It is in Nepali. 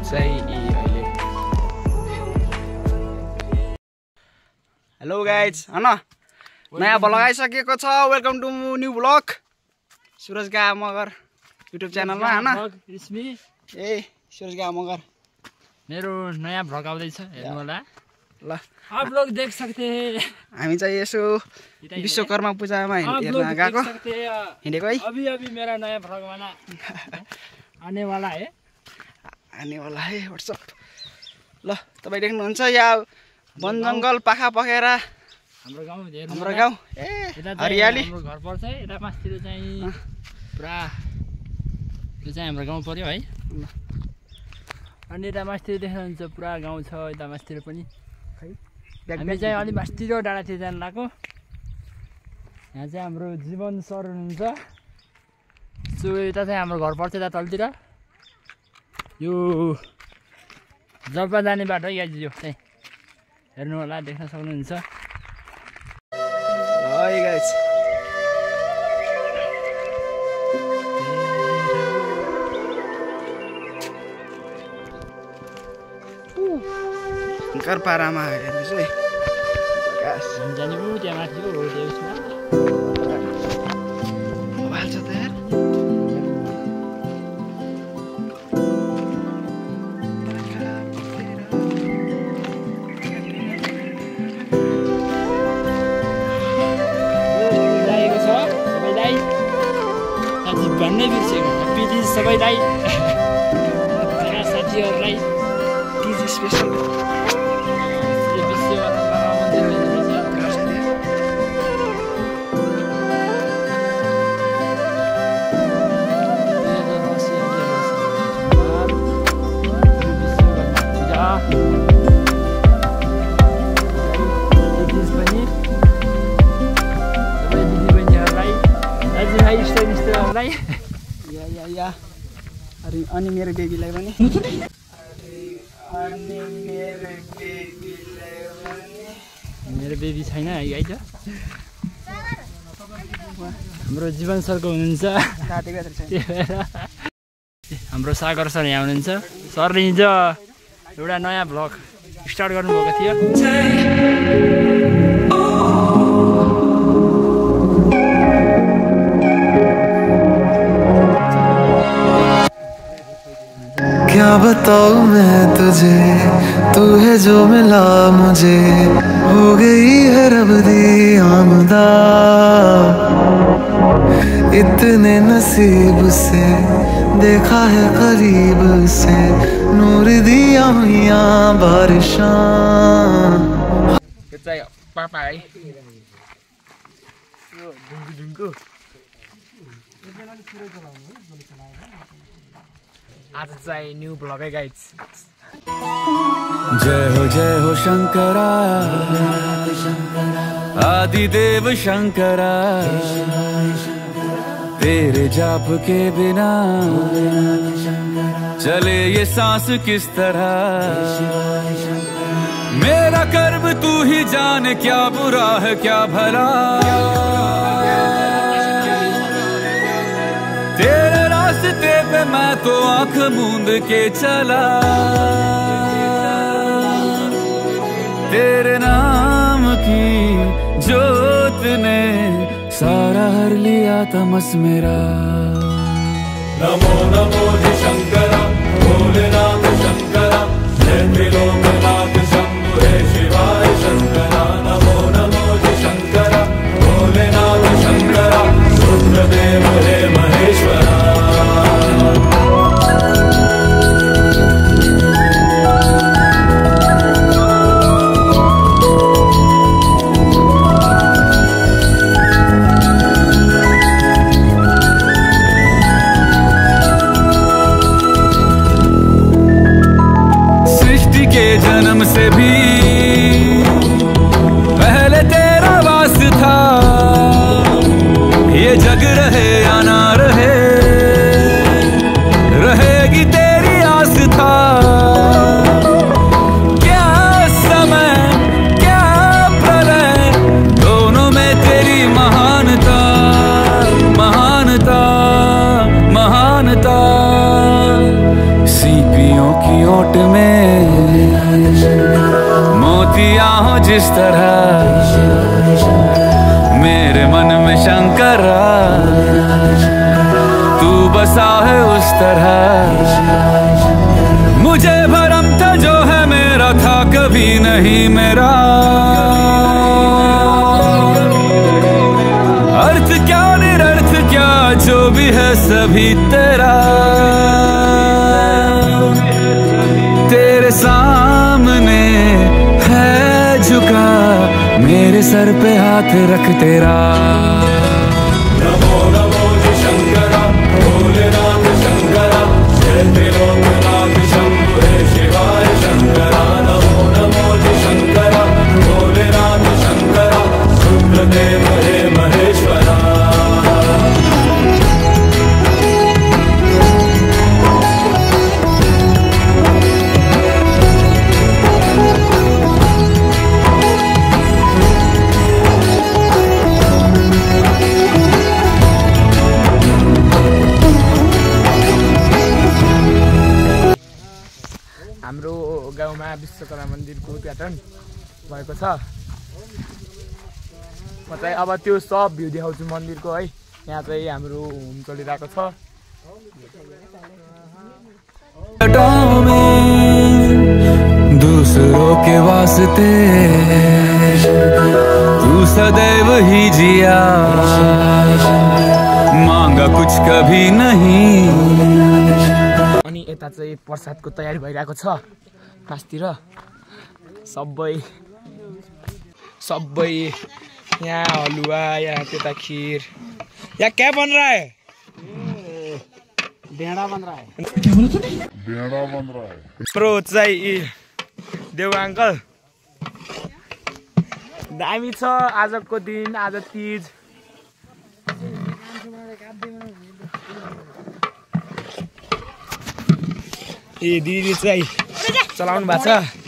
चाहिँ अहिले हेलो गाइज हैन नयाँ भ्लग आइसकेको छ। Welcome to new vlog Suraj गा मगर युट्युब च्यानलमा हैन। ए सुरज गा मगर मेरो नयाँ भ्लग आउँदैछ, हेर्नु होला। ल आप लोग देख सकते हैं, हामी चाहिँ यसो विश्वकर्मा पूजामा हेर्न गएको हिँडेको है। अभी अभी मेरा नयाँ भ्लग वाला आने वाला है व्हाट्सअप। ल तपाईँ देख्नुहुन्छ यहाँ वन जङ्गल पाखा पखेर हाम्रो गाउँ ए हरियाली हाम्रो घर पर्छ है। यता मास्तिर चाहिँ पुरा यो चाहिँ हाम्रो गाउँ पर्यो है। अनि यता मास्तिर देख्नुहुन्छ पुरा गाउँ छ। यता मास्तिर पनि हामी चाहिँ अलि मास्तिर डाँडातिर जानु लाग्यो। यहाँ चाहिँ हाम्रो जीवन सर हुनुहुन्छ। सो यता चाहिँ हाम्रो घर पर्छ यता तलतिर। यो जल्पा जाने बाटो है यो चाहिँ हेर्नु होला, देख्न सक्नुहुन्छ। हाय गाइस घर पारामा हेर्नुहोस् है जाने पो त्यहाँ माथि हो त्यसमा मोबाइल छ त यार। भन्नै बिर्सेको पिजी सबैलाई साथीहरूलाई टिजी स्पेसल या अनि मेरो बेबीलाई पनि मेरो बेबी छैन है गाइज। हाम्रो जीवन सरको हुनुहुन्छ, हाम्रो सागर सर यहाँ हुनुहुन्छ। सरले हिजो एउटा नयाँ भ्लग स्टार्ट गर्नुभएको थियो। क्या बताऊं मैं तुझे, तू है जो मिला मुझे, हो गई है रब दी आमदा। इतने नसीब से देखा है करीब से, नूर दिया हुआ बारिशां। पापा है आज चाहिँ न्यू भ्लग है गाइज। जय हो शंकरा आदिदेव शंकरा, तेरे जाप के बिना चले ये सांस किस तरह। मेरा कर्म तू ही जाने, क्या बुरा है क्या भला। तेरे रास्ते पे मैं तो आंख मूंद के चला, तेरे नाम की जोत ने सारा हर लिया तमस मेरा। नमो नमो शंकरा भोलेनाथ शंकरा, जय त्रिलोकनाथ शंभु हे शिवाय शंकरा। नमो नमो शंकरा भोलेनाथ शंकरा, रुद्रदेव हे महेश्वरा। मूर्तियां हो जिस तरह मेरे मन में शंकरा, तू बसा है उस तरह। मुझे भरम था जो है मेरा था कभी नहीं मेरा, अर्थ क्या निरर्थ क्या जो भी है सभी तेरा। तेरे सामने है झुका मेरे सर पे हाथ रख तेरा। नमो नमो शंकरा भोलेनाथ शंकरा, जय त्रिलोकनाथ शंभु हे शिवाय शंकरा। नमो नमो शंकरा भोलेनाथ शंकरा, रुद्रदेव हे महेश्वरा। हाम्रो गाउँमा विश्वकर्मा मन्दिरको उद्घाटन भएको छ। म चाहिँ अब त्यो सब भ्यू देखाउँछु मन्दिरको है। यहाँ चाहिँ हाम्रो होम चलिरहेको छ। दूसरों के वास्ते तू सदैव ही जिया, मांगा कुछ कभी नहीं। अनि यता चाहिँ प्रसादको तयारी भइरहेको छ मासतिर। सबै यहाँ हलुवा, यहाँ त्यता खीर। यहाँ क्या बन रहा है? भेड़ा बन रहा है। प्रो चाहिँ देव अङ्कल दामी छ। आजको दिन, आज तीज। ए दिदी चाहिँ चलाउनु भएको छ।